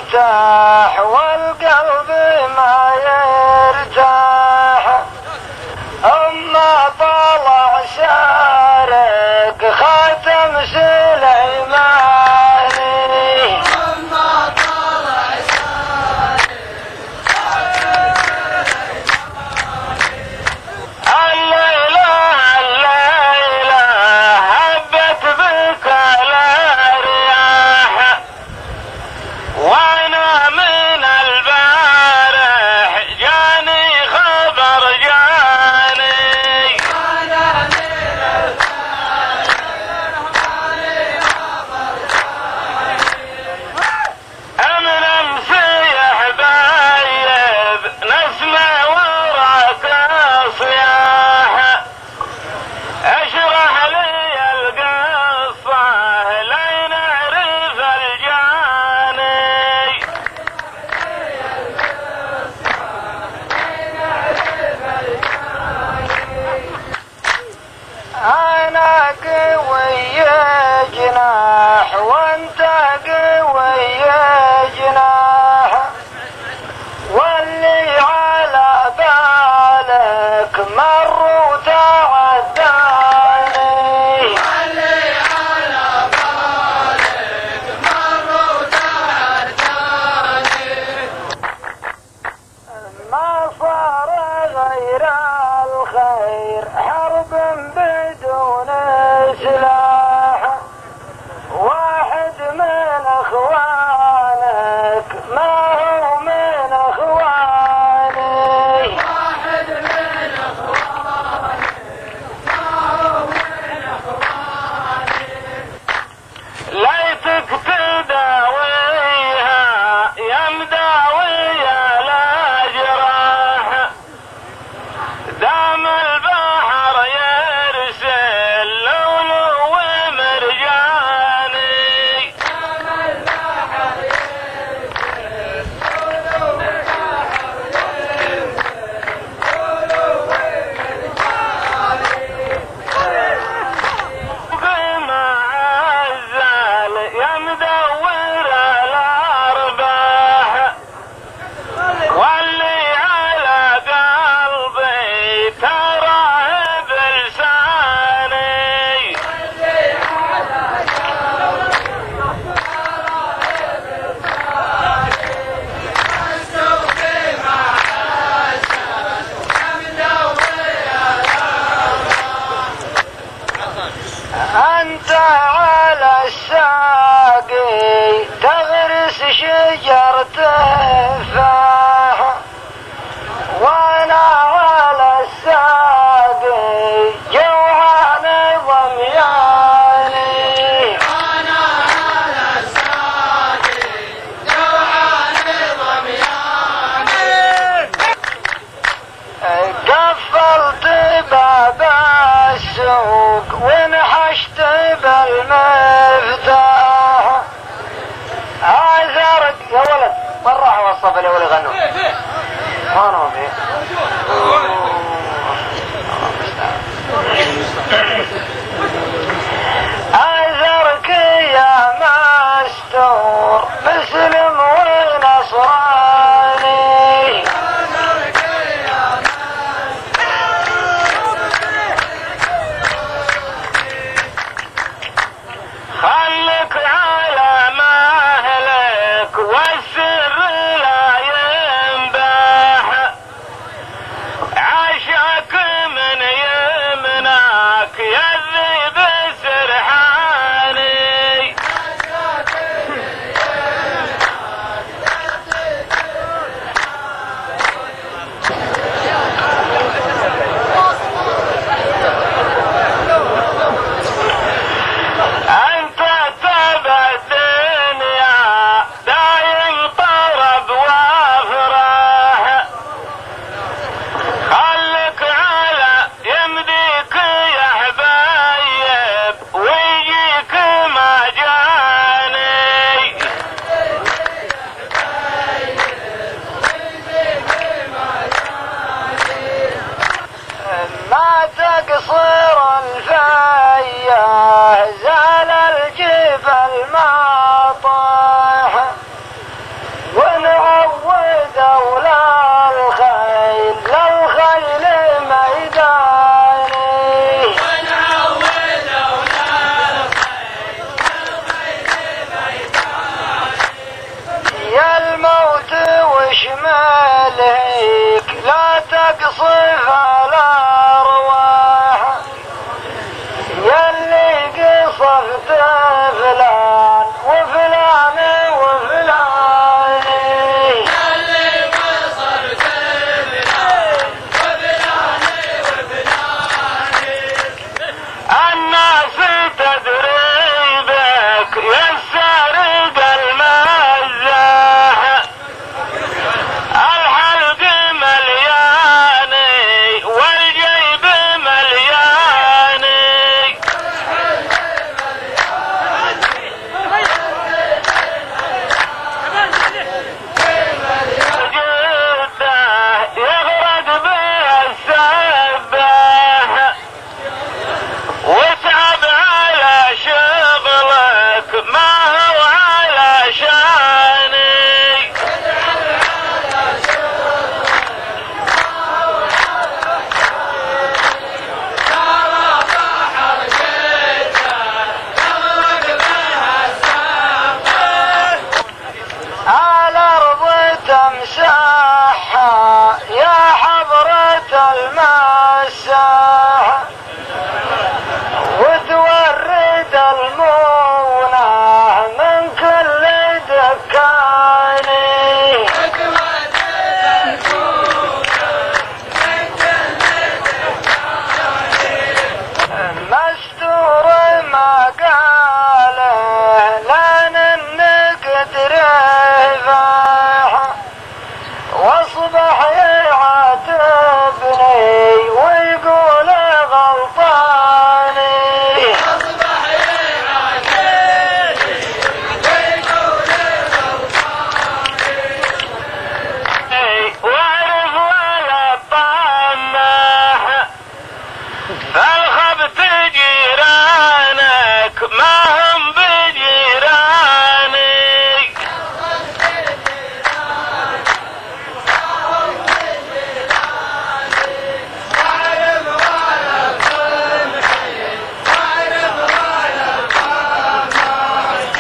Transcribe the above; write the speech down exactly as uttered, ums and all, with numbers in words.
يرتاح والقلب ما يرتاح. أما طلع سارق خاتم سليماني، أما طلع سارق خاتم سليماني. الليلة الليلة هبت بك الرياح، وانا من البارح جاني خبر جاني. أنا من البارح جاني خبر جاني. من امسي حبايب نسمع وراك صياح، اشرح لي القصة لين اعرف الجاني. انا قوي جناح وانت قوي جناح، واللي على بالك مر وتعداني. اللي على بالك مر وتعداني. ما صار غير الخير حرب بدون سلاح، واحد من اخوانك ما هو من اخواني. واحد من اخواني ما هو من اخواني. ليتك تداويها يا مداوي الأجراح، دام البحر يرسل لؤلؤ ومرجاني. دام البحر يرسل لؤلؤ ومرجاني. بما عزل يا مدور الأرباح، واللي على قلبي تراه بلساني. اللي على قلبي تراه بلساني. السوق مع السلام يا مدوي أنت على الساقي تغرس شجر تفاح، وأنا على الساقي جوعان ضمياني. أنا على الساقي جوعان ضمياني. قفلت باب السوق وانحشت بالماء،